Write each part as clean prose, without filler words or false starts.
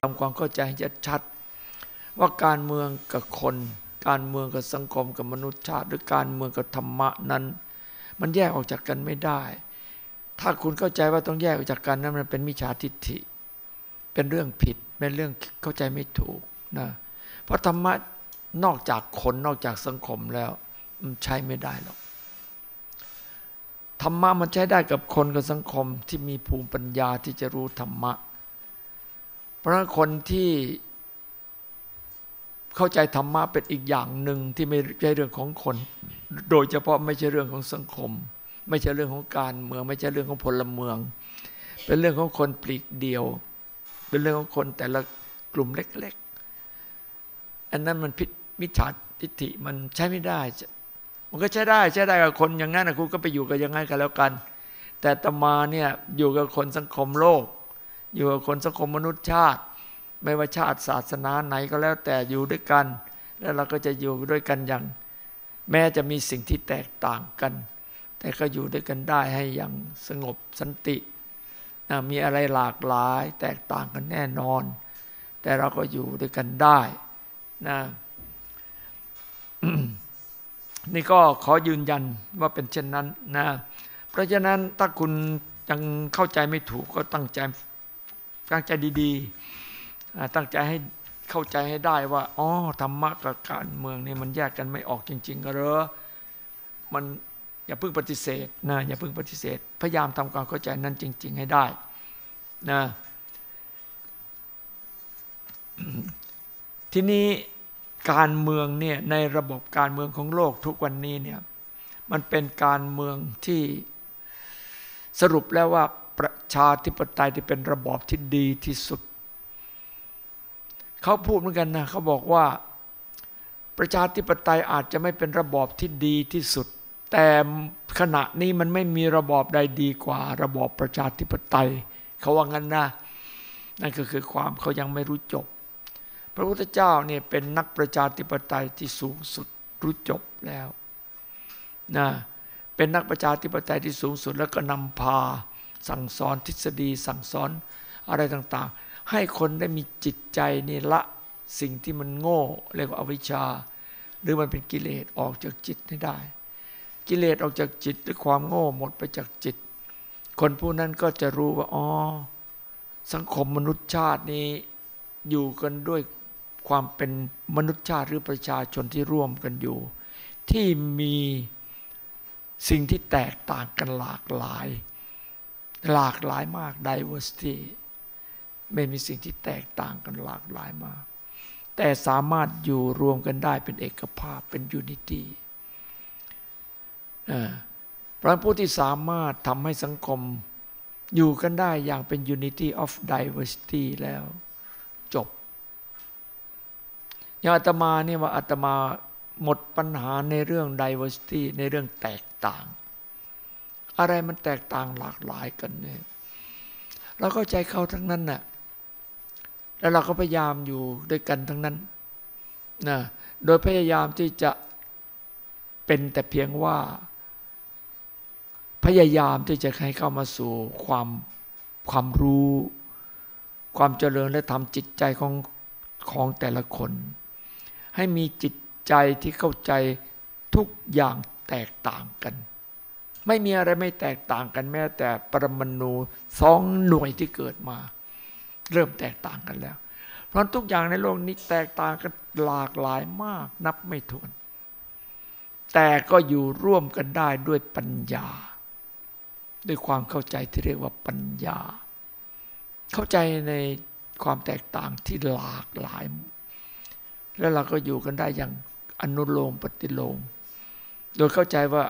ทำความเข้าใจให้ชัดว่าการเมืองกับคนการเมืองกับสังคมกับมนุษยชาติหรือการเมืองกับธรรมะนั้นมันแยกออกจากกันไม่ได้ถ้าคุณเข้าใจว่าต้องแยกออกจากกันนั้นมันเป็นมิจฉาทิฏฐิเป็นเรื่องผิดเป็นเรื่องเข้าใจไม่ถูกนะเพราะธรรมะนอกจากคนนอกจากสังคมแล้วมันใช้ไม่ได้หรอกธรรมะมันใช้ได้กับคนกับสังคมที่มีภูมิปัญญาที่จะรู้ธรรมะเพราะฉะนั้นคนที่เข้าใจธรรมะเป็นอีกอย่างหนึ่งที่ไม่ใช่เรื่องของคนโดยเฉพาะไม่ใช่เรื่องของสังคมไม่ใช่เรื่องของการเมืองไม่ใช่เรื่องของพลเมืองเป็นเรื่องของคนปลีกเดียวเป็นเรื่องของคนแต่ละกลุ่มเล็กๆอันนั้นมันผิดมิจฉาทิฏฐิมันใช้ไม่ได้มันก็ใช้ได้กับคนอย่างนั้นนะคุณก็ไปอยู่กับอย่างนั้นกันแล้วกันแต่อาตมาเนี่ยอยู่กับคนสังคมโลกอยู่กับคนสังคมมนุษยชาติไม่ว่าชาติศาสนาไหนก็แล้วแต่อยู่ด้วยกันแล้วเราก็จะอยู่ด้วยกันอย่างแม้จะมีสิ่งที่แตกต่างกันแต่ก็อยู่ด้วยกันได้ให้อย่างสงบสันติมีอะไรหลากหลายแตกต่างกันแน่นอนแต่เราก็อยู่ด้วยกันได้นะนี่ก็ขอยืนยันว่าเป็นเช่นนั้นนะเพราะฉะนั้นถ้าคุณยังเข้าใจไม่ถูกก็ตั้งใจดีๆตั้งใจให้เข้าใจให้ได้ว่าอ๋อธรรมะกับการเมืองนี่มันแยกกันไม่ออกจริงๆก็เหรอมันอย่าเพิ่งปฏิเสธนะอย่าเพิ่งปฏิเสธพยายามทำความเข้าใจนั้นจริงๆให้ได้นะทีนี้การเมืองเนี่ยในระบบการเมืองของโลกทุกวันนี้เนี่ยมันเป็นการเมืองที่สรุปแล้วว่าประชาธิปไตยที่เป็นระบอบที่ดีที่สุดเขาพูดเหมือนกันนะเขาบอกว่าประชาธิปไตยอาจจะไม่เป็นระบอบที่ดีที่สุดแต่ขณะนี้มันไม่มีระบอบใดดีกว่าระบอบประชาธิปไตยเขาว่างั้นนะนั่นก็คือความเขายังไม่รู้จบพระพุทธเจ้าเนี่ยเป็นนักประชาธิปไตยที่สูงสุดรู้จบแล้วนะเป็นนักประชาธิปไตยที่สูงสุดแล้วก็นำพาสั่งสอนทฤษฎีสั่งสอนอะไรต่างๆให้คนได้มีจิตใจนี่ละสิ่งที่มันโง่เรียกว่าอวิชชาหรือมันเป็นกิเลสออกจากจิตให้ได้กิเลสออกจากจิตหรือความโง่หมดไปจากจิตคนผู้นั้นก็จะรู้ว่าอ๋อสังคมมนุษยชาตินี้อยู่กันด้วยความเป็นมนุษยชาติหรือประชาชนที่ร่วมกันอยู่ที่มีสิ่งที่แตกต่างกันหลากหลายมาก diversity ไม่มีสิ่งที่แตกต่างกันหลากหลายมากแต่สามารถอยู่รวมกันได้เป็นเอกภาพเป็น unity เพราะผู้ที่สามารถทำให้สังคมอยู่กันได้อย่างเป็น unity of diversity แล้วจบอย่างอาตมาเนี่ยว่าอาตมาหมดปัญหาในเรื่อง diversity ในเรื่องแตกต่างอะไรมันแตกต่างหลากหลายกันเนี่ยเราเข้าใจเขาทั้งนั้นน่ะแล้วเราก็พยายามอยู่ด้วยกันทั้งนั้นนะโดยพยายามที่จะเป็นแต่เพียงว่าพยายามที่จะให้เข้ามาสู่ความรู้ความเจริญและทำจิตใจของแต่ละคนให้มีจิตใจที่เข้าใจทุกอย่างแตกต่างกันไม่มีอะไรไม่แตกต่างกันแม้แต่ปรมาณู2 หน่วยที่เกิดมาเริ่มแตกต่างกันแล้วเพราะทุกอย่างในโลกนี้แตกต่างกันหลากหลายมากนับไม่ถ้วนแต่ก็อยู่ร่วมกันได้ด้วยปัญญาด้วยความเข้าใจที่เรียกว่าปัญญาเข้าใจในความแตกต่างที่หลากหลายแล้วเราก็อยู่กันได้อย่างอนุโลมปฏิโลมโดยเข้าใจว่า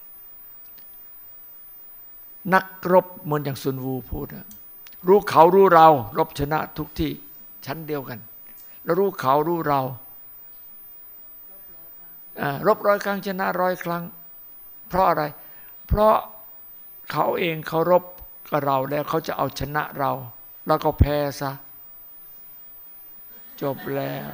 นักรบเหมือนอย่างซุนวูพูดรู้เขารู้เรารบชนะทุกที่ชั้นเดียวกันแล้วรู้เขารู้เรารบ100 ครั้งชนะ100 ครั้งเพราะอะไรเพราะเขาเองเขารบกับเราแล้วเขาจะเอาชนะเราแล้วก็แพ้ซะจบแล้ว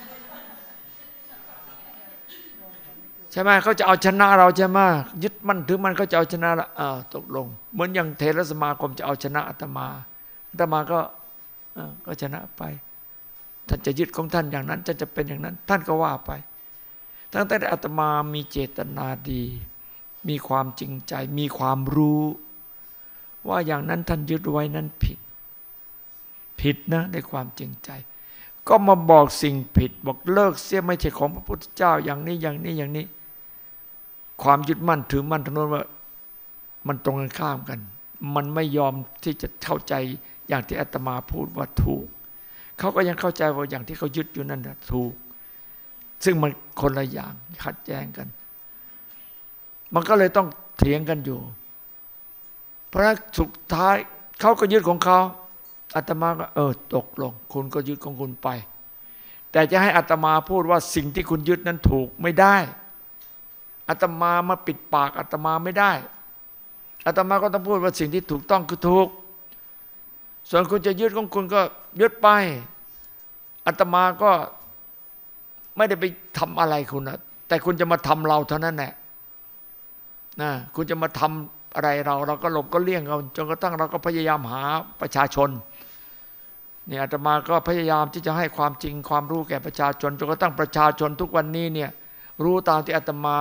ใช่ไหมเขาจะเอาชนะเราใช่ไหมยึดมั่นถือมันเขาจะเอาชนะเราตกลงเหมือนอย่างเทรสมาคมจะเอาชนะอาตมาก็ก็ชนะไปท่านจะยึดของท่านอย่างนั้นจะเป็นอย่างนั้นท่านก็ว่าไปตั้งแต่อาตมามีเจตนาดีมีความจริงใจมีความรู้ว่าอย่างนั้นท่านยึดไว้นั้นผิดนะในความจริงใจก็มาบอกสิ่งผิดบอกเลิกเสียไม่ใช่ของพระพุทธเจ้าอย่างนี้อย่างนี้อย่างนี้ความยึดมั่นถือมั่นทั้งนั้นว่ามันตรงกันข้ามกันมันไม่ยอมที่จะเข้าใจอย่างที่อาตมาพูดว่าถูกเขาก็ยังเข้าใจว่าอย่างที่เขายึดอยู่นั่นถูกซึ่งมันคนละอย่างขัดแย้งกันมันก็เลยต้องเถียงกันอยู่เพราะสุดท้ายเขาก็ยึดของเขาอาตมาก็ตกลงคุณก็ยึดของคุณไปแต่จะให้อาตมาพูดว่าสิ่งที่คุณยึดนั้นถูกไม่ได้อาตมามาปิดปากอาตมาไม่ได้อาตมาก็ต้องพูดว่าสิ่งที่ถูกต้องคือถูกส่วนคุณจะยึดของคุณก็ยึดไปอาตมาก็ไม่ได้ไปทำอะไรคุณนะแต่คุณจะมาทำเราเท่านั้นแหละนะคุณจะมาทำอะไรเราก็หลบก็เลี่ยงเราจนกระทั่งเราก็พยายามหาประชาชนเนี่ยอาตมาก็พยายามที่จะให้ความจริงความรู้แก่ประชาชนจนกระทั่งประชาชนทุกวันนี้เนี่ยรู้ตามที่อาตมา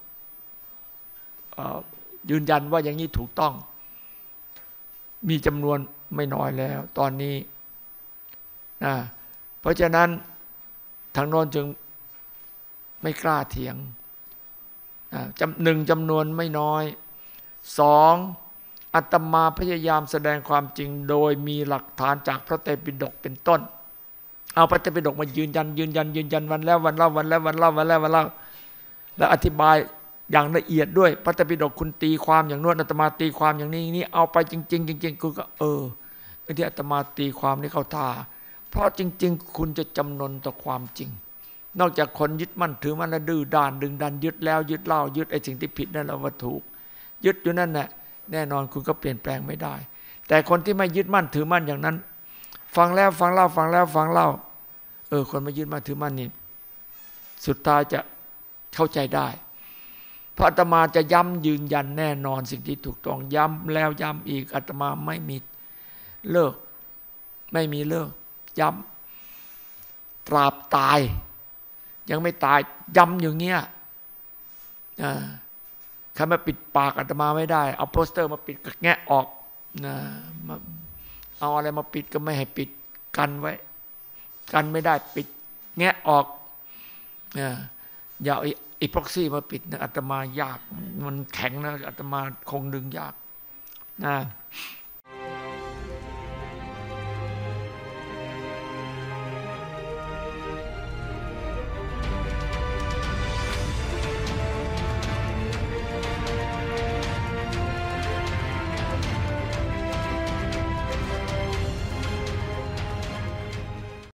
ยืนยันว่าอย่างนี้ถูกต้องมีจำนวนไม่น้อยแล้วตอนนี้นะเพราะฉะนั้นทางโน้นจึงไม่กล้าเถียงหนึ่งจำนวนไม่น้อยสองอาตมาพยายามแสดงความจริงโดยมีหลักฐานจากพระไตรปิฎกเป็นต้นเอาพระไตรปิฎกมายืนยันวันแล้ววันเล่าแล้วอธิบายอย่างละเอียดด้วยพระไตรปิฎกคุณตีความอย่างโน้นอาตมาตีความอย่างนี้เอาไปจริงคุณก็ที่อาตมาตีความนี่เข้าท่าเพราะจริงๆคุณจะจำนนต่อความจริงนอกจากคนยึดมั่นถือมั่นแล้วดื้อด้านดึงดันยึดแล้วยึดเล่ายึดไอ้สิ่งที่ผิดนั่นแหละว่าถูกยึดอยู่นั่นแหละแน่นอนคุณก็เปลี่ยนแปลงไม่ได้แต่คนที่ไม่ยึดมั่นถือมั่นอย่างนั้นฟังแล้วฟังเล่าคนไม่ยึดมั่นถือมั่นนี่สุดท้ายจะเข้าใจได้เพราะอาตมาจะย้ำยืนยันแน่นอนสิ่งที่ถูกต้องย้ำแล้วย้ำอีกอาตมาไม่มีเลิกไม่มีเลิกย้ำตราบตายยังไม่ตายย้ำอย่างเงี้ยใครมาปิดปากอาตมาไม่ได้เอาโปสเตอร์มาปิดก็แงะออกเอาอะไรมาปิดก็ไม่ให้ปิดกันไว้กันไม่ได้ปิดแงะออกอย่าอีพ็อกซี่มาปิดนะอาตมายากมันแข็งนะอาตมาคงดึงยากนะ